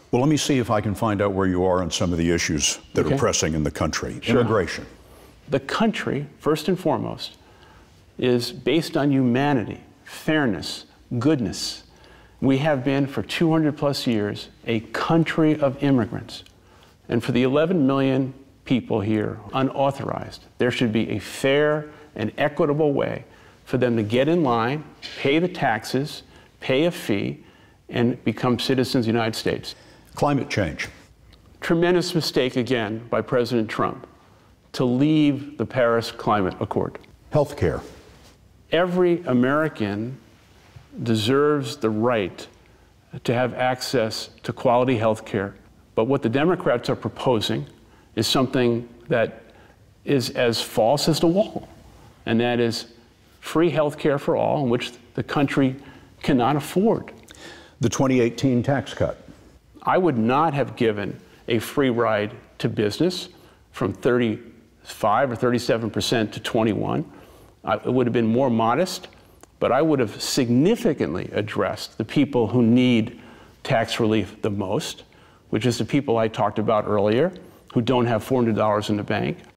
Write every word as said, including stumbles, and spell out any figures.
Well, let me see if I can find out where you are on some of the issues that Okay. are pressing in the country. Sure. Immigration. The country, first and foremost, is based on humanity, fairness, goodness. We have been for two hundred plus years a country of immigrants. And for the eleven million people here unauthorized, there should be a fair and equitable way for them to get in line, pay the taxes, pay a fee, and become citizens of the United States. Climate change. Tremendous mistake again by President Trump to leave the Paris Climate Accord. Healthcare. Every American deserves the right to have access to quality health care. But what the Democrats are proposing is something that is as false as the wall, and that is free health care for all, in which the country cannot afford. The twenty eighteen tax cut. I would not have given a free ride to business from thirty-five or thirty-seven percent to twenty-one. I, it would have been more modest, but I would have significantly addressed the people who need tax relief the most, which is the people I talked about earlier, who don't have four hundred dollars in the bank.